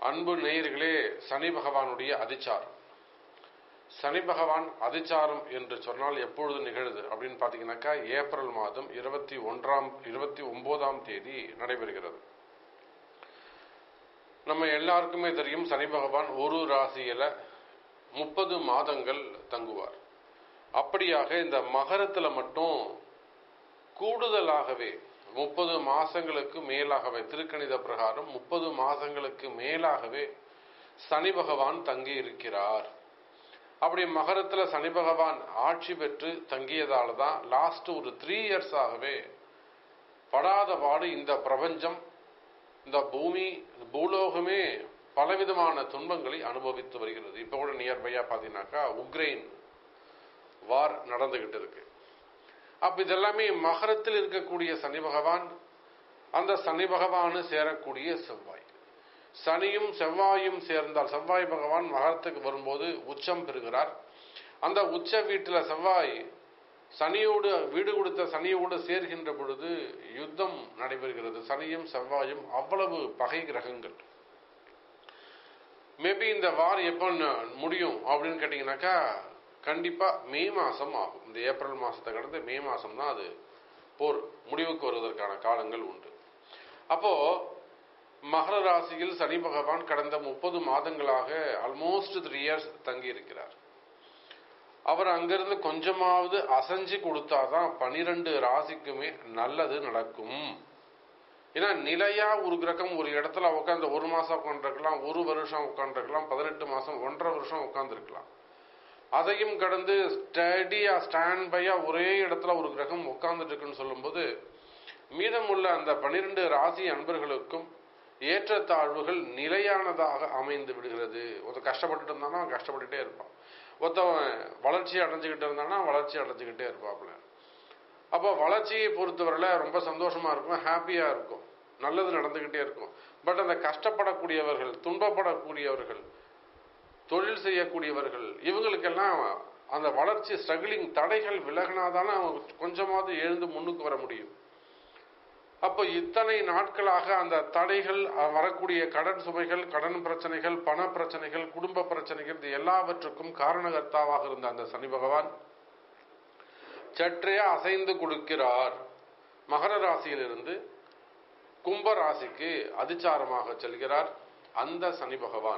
அன்பு நேயர்களே, சனி பகவானுடைய அதிச்சாரம். சனி பகவான் அதிச்சாரம் என்று சொன்னால் எப்பொழுது நிகழுது அப்படின்னு பார்த்தீங்கன்னாக்கா, ஏப்ரல் மாதம் 29ஆம் தேதி நடைபெறுகிறது. நம்ம எல்லாருக்குமே தெரியும், சனி பகவான் ஒரு ராசியில 30 மாதங்கள் தங்குவார். அப்படியாக இந்த மகரத்துல மட்டும் கூடுதலாகவே 30 மாசங்களுக்கு மேலாகவே, திருக்கணித பிரகாரம் 30 மாசங்களுக்கு மேலாகவே சனி பகவான் தங்கி இருக்கிறார். அப்படி மகரத்துல சனி பகவான் ஆட்சி பெற்று தங்கியதால தான் லாஸ்ட் ஒரு 3 இயர்ஸாகவே படாத பாடு இந்த பிரபஞ்சம், இந்த பூமி, பூலோகமே பலவிதமான துன்பங்களை அனுபவித்து வருகிறது. இப்ப கூட நியர்பையா பாத்தீங்கன்னாக்கா உக்ரைன் வார் நடந்துகிட்டு இருக்கு. அப்ப இதெல்லாமே மகரத்தில் இருக்கக்கூடிய சனி பகவான், அந்த சனி பகவானு சேரக்கூடிய செவ்வாய், சனியும் செவ்வாயும் சேர்ந்தால், செவ்வாய் பகவான் மகரத்துக்கு வரும்போது உச்சம் பெறுகிறார். அந்த உச்ச வீட்டுல செவ்வாய் சனியோடு, வீடு கொடுத்த சனியோடு சேர்கின்ற பொழுது யுத்தம் நடைபெறுகிறது. சனியும் செவ்வாயும் அவ்வளவு பகை கிரகங்கள். மேபி இந்த வார் எப்ப முடியும் அப்படின்னு கேட்டீங்கன்னாக்கா, கண்டிப்பா மே மாசம் ஆகும். இந்த ஏப்ரல் மாசத்தை கடந்து மே மாசம் தான் அது போர் முடிவுக்கு வருவதற்கான காலங்கள் உண்டு. அப்போ மகர ராசியில் சனி பகவான் கடந்த 30 மாதங்களாக ஆல்மோஸ்ட் 3 இயர்ஸ் தங்கி இருக்கிறார். அவர் அங்கிருந்து கொஞ்சமாவது அசைஞ்சு கொடுத்தாதான் 12 ராசிக்குமே நல்லது நடக்கும். ஏன்னா நிலையா ஒரு கிரகம் ஒரு இடத்துல உட்காந்து 1 மாசம் உட்காந்துருக்கலாம், 1 வருஷம் உட்காந்துருக்கலாம், 18 மாசம் 1.5 வருஷம் உட்காந்துருக்கலாம். அதையும் கடந்து ஸ்டடியா, ஸ்டாண்ட் பையா ஒரே இடத்துல ஒரு கிரகம் உட்கார்ந்துட்டு இருக்குன்னு சொல்லும்போது, மீதமுள்ள அந்த 12 ராசி அன்பர்களுக்கும் ஏற்றத்தாழ்வுகள் நிலையானதாக அமைந்து விடுகிறது. ஒருத்தர் கஷ்டப்பட்டுட்டு இருந்தானா அவன் கஷ்டப்பட்டுட்டே இருப்பான், ஒருத்தவன் வளர்ச்சி அடைஞ்சுக்கிட்டு இருந்தானா வளர்ச்சி அடைஞ்சுக்கிட்டே இருப்பாப்ல. அப்போ வளர்ச்சியை பொறுத்தவரையில ரொம்ப சந்தோஷமா இருக்கும், ஹாப்பியா இருக்கும், நல்லது நடந்துகிட்டே இருக்கும். பட் அந்த கஷ்டப்படக்கூடியவர்கள், துன்பப்படக்கூடியவர்கள், தொழில் செய்யக்கூடியவர்கள், இவங்களுக்கெல்லாம் அந்த வளர்ச்சி ஸ்ட்ரகிளிங் தடைகள் விலகினாதானே அவங்க கொஞ்சமாவது எழுந்து முன்னுக்கு வர முடியும். அப்போ இத்தனை நாட்களாக அந்த தடைகள், வரக்கூடிய கடன் சுமைகள், கடன் பிரச்சனைகள், பண பிரச்சனைகள், குடும்ப பிரச்சனைகள், இது எல்லாவற்றுக்கும் காரணகர்த்தாவாக இருந்த அந்த சனி பகவான் சற்றே அசைந்து கொடுக்கிறார். மகர ராசியிலிருந்து கும்ப ராசிக்கு அதிச்சாரமாக செல்கிறார். அந்த சனி பகவான்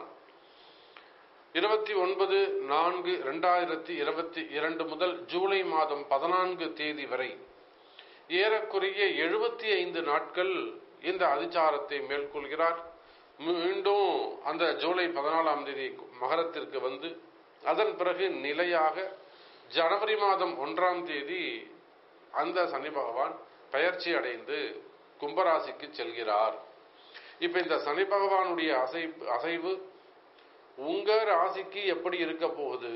29/4/2022 முதல் ஜூலை மாதம் 14 தேதி வரை ஏறக்குறைய 75 நாட்கள் இந்த அதிச்சாரத்தை மேற்கொள்கிறார். மீண்டும் அந்த ஜூலை 14ஆம் தேதி மகரத்திற்கு வந்து, அதன் பிறகு நிலையாக ஜனவரி மாதம் 1ஆம் தேதி அந்த சனி பகவான் பெயர்ச்சி அடைந்து கும்பராசிக்கு செல்கிறார். இப்ப இந்த சனி பகவானுடைய அசைவு உங்க ராசிக்கு எப்படி இருக்க போகுது?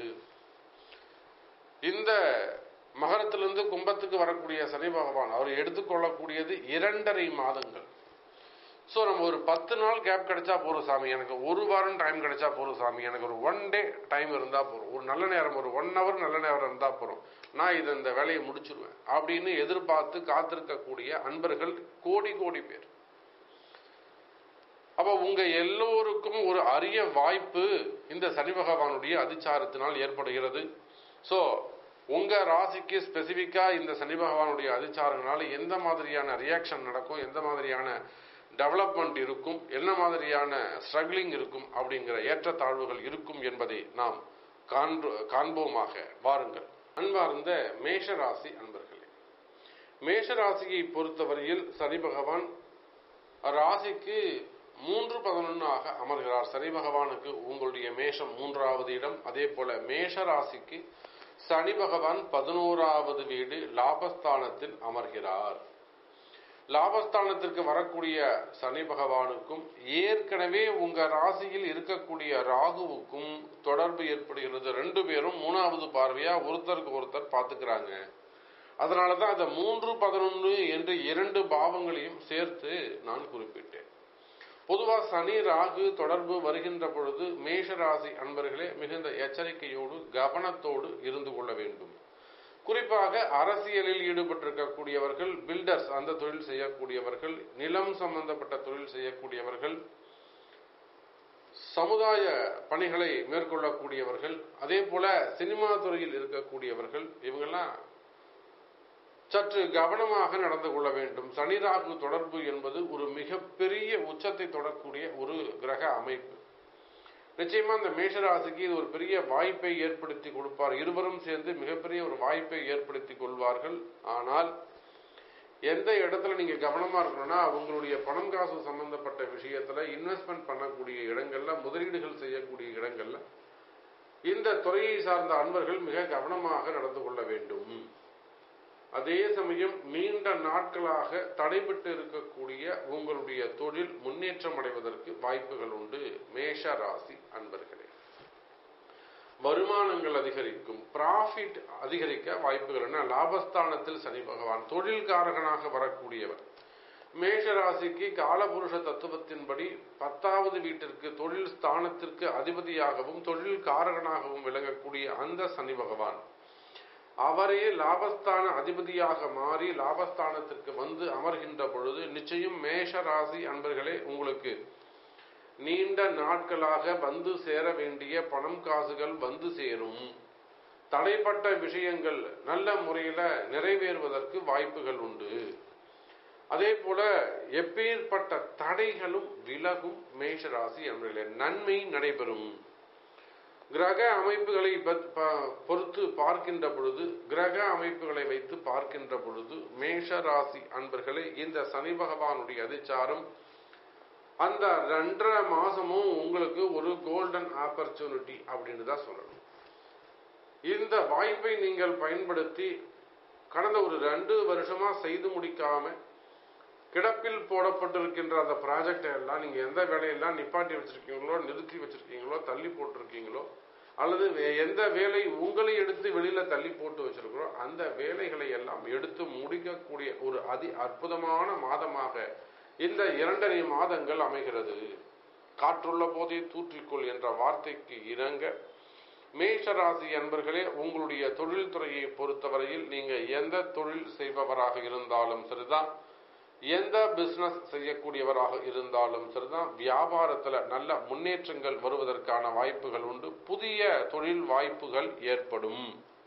இந்த மகரத்திலிருந்து கும்பத்துக்கு வரக்கூடிய சனி பகவான் அவர் எடுத்துக்கொள்ளக்கூடியது 2.5 மாதங்கள். ஸோ நம்ம ஒரு 10 நாள் கேப் கிடைச்சா போறோம் சாமி, எனக்கு 1 வாரம் டைம் கிடைச்சா போறோம் சாமி, எனக்கு ஒரு 1 டே டைம் இருந்தா போறோம், ஒரு நல்ல நேரம், ஒரு 1 hour நல்ல நேரம் இருந்தா போறோம், நான் இந்த வேலையை முடிச்சிருவேன் அப்படின்னு எதிர்பார்த்து காத்திருக்கக்கூடிய அன்பர்கள் கோடி கோடி பேர். அப்ப உங்க எல்லோருக்கும் ஒரு அரிய வாய்ப்பு இந்த சனி பகவானுடைய அதிச்சாரத்தினால் ஏற்படுகிறது. சோ உங்க ராசிக்கு ஸ்பெசிபிக்கா இந்த சனி பகவானுடைய அதிச்சாரங்களால எந்த மாதிரியான ரியாக்ஷன் நடக்கும், எந்த மாதிரியான டெவலப்மெண்ட் இருக்கும், என்ன மாதிரியான ஸ்ட்ரகிளிங் இருக்கும், அப்படிங்கிற ஏற்றத்தாழ்வுகள் இருக்கும் என்பதை நாம் காண்போமாக. வாருங்கள். அன்பார்ந்த மேஷராசி அன்பர்களே, மேஷராசியை பொறுத்தவரையில் சனி பகவான் ராசிக்கு 3-11 அமர்கிறார். சனி பகவானுக்கு உங்களுடைய மேஷம் 3வது இடம். அதே போல மேஷ ராசிக்கு சனி பகவான் 11வது வீடு லாபஸ்தானத்தில் அமர்கிறார். லாபஸ்தானத்திற்கு வரக்கூடிய சனி பகவானுக்கும் ஏற்கனவே உங்க ராசியில் இருக்கக்கூடிய ராகுவுக்கும் தொடர்பு ஏற்படுகிறது. 2 பேரும் 3வது பார்வையா ஒருத்தருக்கு ஒருத்தர் பார்த்துக்கிறாங்க. அதனாலதான் அந்த 3-11 என்று 2 பாவங்களையும் சேர்த்து நான் குறிப்பிட்டேன். பொதுவா சனி ராகு தொடர்பு வருகின்ற பொழுது மேஷராசி அன்பர்களே மிகுந்த எச்சரிக்கையோடு கவனத்தோடு இருந்து கொள்ள வேண்டும். குறிப்பாக அரசியலில் ஈடுபட்டிருக்கக்கூடியவர்கள், பில்டர்ஸ், அந்த தொழில் செய்யக்கூடியவர்கள், நிலம் சம்பந்தப்பட்ட தொழில் செய்யக்கூடியவர்கள், சமுதாய பணிகளை மேற்கொள்ளக்கூடியவர்கள், அதே போல சினிமா துறையில் இருக்கக்கூடியவர்கள், இவங்கெல்லாம் சற்று கவனமாக நடந்து கொள்ள வேண்டும். சனி ராகு தொடர்பு என்பது ஒரு மிகப்பெரிய உச்சத்தை தொடரக்கூடிய ஒரு கிரக அமைப்பு. நிச்சயமா இந்த மேஷராசிக்கு இது ஒரு பெரிய வாய்ப்பை ஏற்படுத்தி கொடுப்பார். இருவரும் சேர்ந்து மிகப்பெரிய ஒரு வாய்ப்பை ஏற்படுத்தி கொள்வார்கள். ஆனால் எந்த இடத்துல நீங்க கவனமா இருக்கணும்னா, உங்களுடைய பணம் காசு சம்பந்தப்பட்ட விஷயத்துல இன்வெஸ்ட்மெண்ட் பண்ணக்கூடிய இடங்கள்ல, முதலீடுகள் செய்யக்கூடிய இடங்கள்ல இந்த துறையை சார்ந்த அன்பர்கள் மிக கவனமாக நடந்து கொள்ள வேண்டும். அதே சமயம் நீண்ட நாட்களாக தடைபட்டு இருக்கக்கூடிய உங்களுடைய தொழில் முன்னேற்றம் அடைவதற்கு வாய்ப்புகள் உண்டு. மேஷ ராசி அன்பர்களே, வருமானங்கள் அதிகரிக்கும், பிராஃபிட் அதிகரிக்க வாய்ப்புகள் என்ன? லாபஸ்தானத்தில் சனி பகவான் தொழில்காரகனாக வரக்கூடியவர். மேஷ ராசிக்கு காலபுருஷ தத்துவத்தின்படி 10வது வீட்டிற்கு தொழில் ஸ்தானத்திற்கு அதிபதியாகவும் தொழில் காரகனாகவும் விளங்கக்கூடிய அந்த சனி பகவான் அவரே லாபஸ்தான அதிபதியாக மாறி லாபஸ்தானத்திற்கு வந்து அமர்கின்ற பொழுது நிச்சயம் மேஷ ராசி அன்பர்களே, உங்களுக்கு நீண்ட நாட்களாக வந்து சேர வேண்டிய பணம் காசுகள் வந்து சேரும். தடைப்பட்ட விஷயங்கள் நல்ல முறையில நிறைவேறுவதற்கு வாய்ப்புகள் உண்டு. அதே போல எப்பேற்பட்ட தடைகளும் விலகும். மேஷராசி அன்பர்களே, நன்மை நடைபெறும். கிரக அமைப்புகளை பொறுத்து பார்க்கின்ற பொழுது, கிரக அமைப்புகளை வைத்து பார்க்கின்ற பொழுது மேஷ ராசி அன்பர்களே, இந்த சனி பகவானுடைய அதிச்சாரம் அந்த 2.5 மாசமும் உங்களுக்கு ஒரு கோல்டன் ஆப்பர்ச்சுனிட்டி அப்படின்னு தான் சொல்லணும். இந்த வாய்ப்பை நீங்கள் பயன்படுத்தி கடந்த ஒரு 2 வருஷமா செய்து முடிக்காம கிடப்பில் போடப்பட்டிருக்கின்ற அந்த ப்ராஜெக்டை எல்லாம் நீங்க எந்த வேலையெல்லாம் நிப்பாட்டி வச்சிருக்கீங்களோ, நிறுத்தி வச்சிருக்கீங்களோ, தள்ளி போட்டிருக்கீங்களோ, அல்லது எந்த வேலை உங்களை எடுத்து வெளியில தள்ளி போட்டு வச்சிருக்கிறோ அந்த வேலைகளை எல்லாம் எடுத்து முடிக்கக்கூடிய ஒரு அற்புதமான மாதமாக இந்த 2.5 மாதங்கள் அமைகிறது. காற்றுள்ள போதே தூற்றிக்கொள் என்ற வார்த்தைக்கு இணங்க மேஷராசி அன்பர்களே, உங்களுடைய தொழில் துறையை பொறுத்தவரையில் நீங்க எந்த தொழில் செய்பவராக இருந்தாலும் சரிதான், எந்த பிசினஸ் செய்யக்கூடியவராக இருந்தாலும் சரிதான், வியாபாரத்துல நல்ல முன்னேற்றங்கள் வருவதற்கான வாய்ப்புகள் உண்டு. புதிய தொழில் வாய்ப்புகள் ஏற்படும்.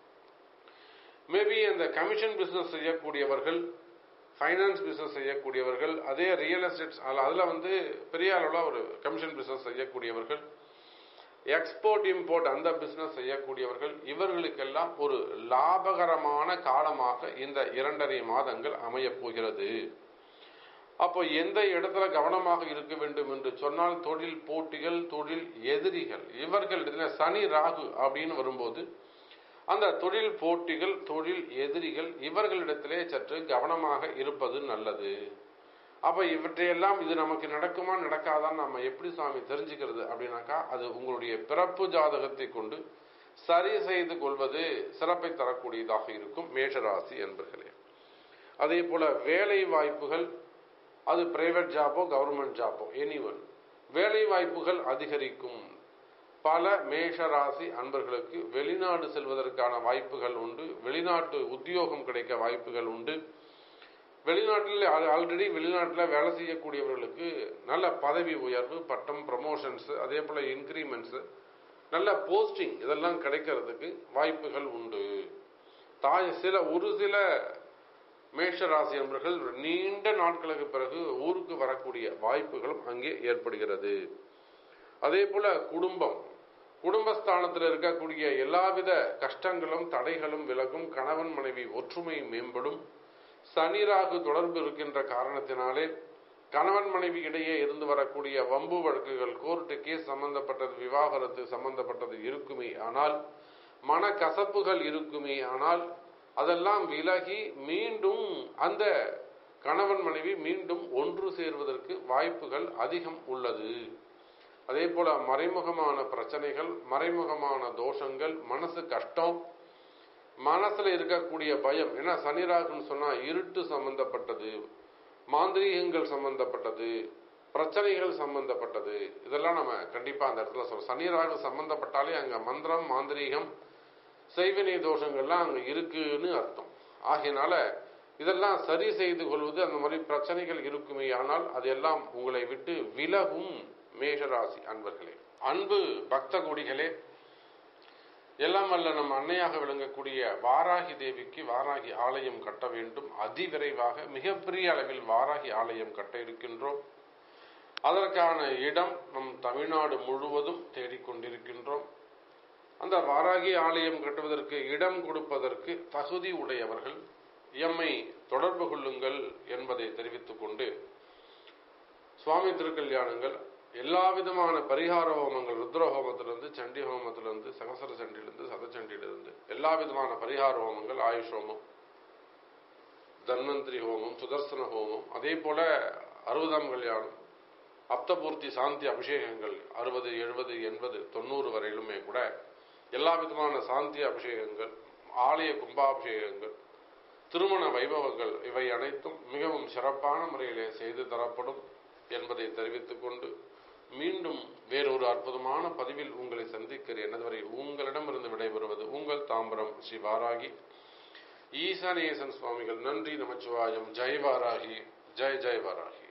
மேபி இந்த கமிஷன் பிசினஸ் செய்யக்கூடியவர்கள், ஃபைனான்ஸ் பிசினஸ் செய்யக்கூடியவர்கள், அதே ரியல் எஸ்டேட் அதுல பெரிய அளவுல ஒரு கமிஷன் பிசினஸ் செய்யக்கூடியவர்கள், எக்ஸ்போர்ட் இம்போர்ட் அந்த பிசினஸ் செய்யக்கூடியவர்கள், இவர்களுக்கெல்லாம் ஒரு லாபகரமான காலமாக இந்த 2.5 மாதங்கள் அமையப் போகிறது. அப்போ எந்த இடத்துல கவனமாக இருக்க வேண்டும் என்று சொன்னால், தொழில் போட்டிகள், தொழில் எதிரிகள், இவர்களிடத்துல சனி ராகு அப்படின்னு வரும்போது அந்த தொழில் போட்டிகள், தொழில் எதிரிகள் இவர்களிடத்திலே சற்று கவனமாக இருப்பது நல்லது. அப்ப இவற்றையெல்லாம் இது நமக்கு நடக்குமா நடக்காதான் நம்ம எப்படி சாமி தெரிஞ்சுக்கிறது அப்படின்னாக்கா, அது உங்களுடைய பிறப்பு ஜாதகத்தை கொண்டு சரி செய்து கொள்வது சிறப்பை தரக்கூடியதாக இருக்கும். மேஷராசி என்பர்களே, அதே போல வேலை வாய்ப்புகள், அது பிரைவேட் ஜாபோ கவர்மெண்ட் ஜாபோ எனிவன், வேலை வாய்ப்புகள் அதிகரிக்கும். பல மேஷராசி அன்பர்களுக்கு வெளிநாடு செல்வதற்கான வாய்ப்புகள் உண்டு. வெளிநாட்டு உத்தியோகம் கிடைக்க வாய்ப்புகள் உண்டு. வெளிநாட்டில் ஆல்ரெடி வெளிநாட்டில் வேலை செய்யக்கூடியவர்களுக்கு நல்ல பதவி உயர்வு, பட்டம், ப்ரமோஷன்ஸ், அதே போல இன்கிரிமெண்ட்ஸ், நல்ல போஸ்டிங் இதெல்லாம் கிடைக்கிறதுக்கு வாய்ப்புகள் உண்டு. ஒரு சில மேஷராசி என்பவர்கள் நீண்ட நாட்களுக்கு பிறகு ஊருக்கு வரக்கூடிய வாய்ப்புகளும் அங்கே ஏற்படுகிறது. அதே போல குடும்பஸ்தானத்தில் இருக்கக்கூடிய எல்லாவித கஷ்டங்களும் தடைகளும் விலகும். கணவன் மனைவி ஒற்றுமை மேம்படும். சனி ராகு தொடர்பு இருக்கின்ற காரணத்தினாலே கணவன் மனைவி இடையே இருந்து வரக்கூடிய வம்பு வழக்குகள், கோர்ட்டு கேஸ் சம்பந்தப்பட்டது, விவாகரத்து சம்பந்தப்பட்டது இருக்குமே ஆனால், மனக்கசப்புகள் இருக்குமே ஆனால், அதெல்லாம் விலகி மீண்டும் அந்த கணவன் மனைவி மீண்டும் ஒன்று சேர்வதற்கு வாய்ப்புகள் அதிகம் உள்ளது. அதே போல மறைமுகமான பிரச்சனைகள், மறைமுகமான தோஷங்கள், மனசு கஷ்டம், மனசுல இருக்கக்கூடிய பயம், ஏன்னா சனிராகுன்னு சொன்னா இருட்டு சம்பந்தப்பட்டது, மாந்திரீகங்கள் சம்பந்தப்பட்டது, பிரச்சனைகள் சம்பந்தப்பட்டது, இதெல்லாம் நம்ம கண்டிப்பா அந்த இடத்துல சொல்றோம். சனிராகு சம்பந்தப்பட்டாலே அங்க மந்திரம், மாந்திரீகம், செய்வினை தோஷங்கள்லாம் அங்க இருக்குன்னு அர்த்தம். ஆகையினால இதெல்லாம் சரி செய்து கொள்வது, அந்த மாதிரி பிரச்சனைகள் இருக்குமே ஆனால் அதெல்லாம் உங்களை விட்டு விலகும். மேஷராசி அன்பர்களே, அன்பு பக்த கோடிகளே, எல்லாம் வல்ல நம் அன்னையாக விளங்கக்கூடிய வாராகி தேவிக்கு வாராகி ஆலயம் கட்ட வேண்டும். அதிவிரைவாக மிகப்பெரிய அளவில் வாராகி ஆலயம் கட்ட இருக்கின்றோம். அதற்கான இடம் நம் தமிழ்நாடு முழுவதும் தேடிக்கொண்டிருக்கின்றோம். அந்த வாராகி ஆலயம் கட்டுவதற்கு இடம் கொடுப்பதற்கு தகுதி உடையவர்கள் எம்மை தொடர்பு கொள்ளுங்கள் என்பதை தெரிவித்துக் கொண்டு, சுவாமி திருக்கல்யாணங்கள், எல்லா விதமான பரிகார ஹோமங்கள், ருத்ர ஹோமத்திலிருந்து, சண்டி ஹோமத்திலிருந்து, சகசர சண்டியிலிருந்து, சதச்சண்டியிலிருந்து எல்லா விதமான பரிகார ஹோமங்கள், ஆயுஷ் ஹோமம், தன்வந்திரி ஹோமம், சுதர்சன ஹோமம், அதே போல 60ஆம் கல்யாணம், அப்தபூர்த்தி சாந்தி அபிஷேகங்கள் 60, 70, 80, 90 வரையிலுமே கூட எல்லா விதமான சாந்தி அபிஷேகங்கள், ஆலய கும்பாபிஷேகங்கள், திருமண வைபவங்கள் இவை அனைத்தும் மிகவும் சிறப்பான முறையிலே செய்து தரப்படும் என்பதை தெரிவித்துக் கொண்டு, மீண்டும் வேறொரு அற்புதமான பதிவில் உங்களை சந்திக்கிறேன். அதுவரை உங்களிடமிருந்து விடைபெறுவது உங்கள் தாம்பரம் ஸ்ரீ வாராகி ஈசானேசன் சுவாமிகள். நன்றி, நமச்சிவாயம். ஜெய் வாராகி, ஜெய் ஜெய் வாராகி.